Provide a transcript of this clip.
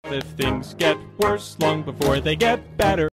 if things get worse long before they get better.